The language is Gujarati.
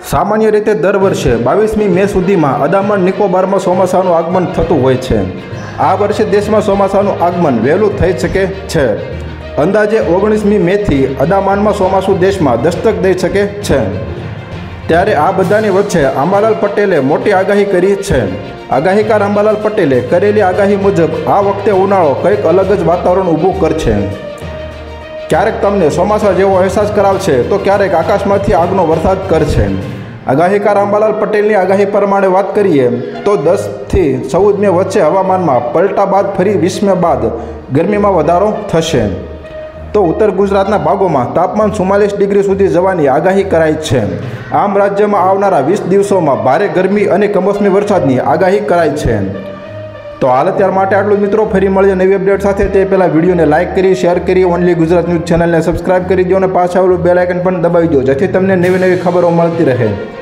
सामान्य रीते दर वर्षे 22મી મે સુધીમાં અંદામાન નિકોબારમાં ચોમાસાનું આગમન થતું હોય છે। આ વર્ષે દેશમાં ચોમાસાનું આગમન વહેલું થઈ શકે છે। અંદાજે 19મી મેથી અંદામાનમાં ચોમાસું દેશમાં દસ્તક દઈ શકે છે। ત્યારે આ બધાની વચ્ચે અંબાલાલ પટેલે મોટી આગાહી કરી છે। આગાહીકાર અંબાલાલ પટેલે કરેલી આગાહી મુજબ આ વખતે ઉનાળો કંઈક અલગ જ વાતાવરણ ઊભું કરશે। ક્યારેક તમને ચોમાસા જેવો અહેસાસ કરાવશે તો ક્યારેક આકાશમાંથી આગનો વરસાદ કરશે। આગાહીકાર અંબાલાલ પટેલની આગાહી પ્રમાણે વાત કરીએ તો 10 થી 14 મે વચ્ચે હવામાનમાં પલટા બાદ ફરી 20 મે બાદ ગરમીમાં વધારો થશે। તો ઉત્તર ગુજરાતના ભાગોમાં તાપમાન 44 ડિગ્રી સુધી જવાની આગાહી કરાઈ છે। આમ રાજ્યમાં આવનારા 20 દિવસોમાં ભારે ગરમી અને કમોસમી વરસાદની આગાહી કરાઈ છે। તો હાલ અત્યાર માટે આટલું મિત્રો, ફરી મળીએ નવી અપડેટ સાથે। તે પહેલાં વિડીયોને લાઇક કરી, શેર કરી, ઓનલી ગુજરાત ન્યૂઝ ચેનલને સબસ્ક્રાઇબ કરી દો અને પાછળ આવેલું બેલ આઇકન પણ દબાવી દો, જેથી તમને નવી નવી ખબરો મળતી રહે।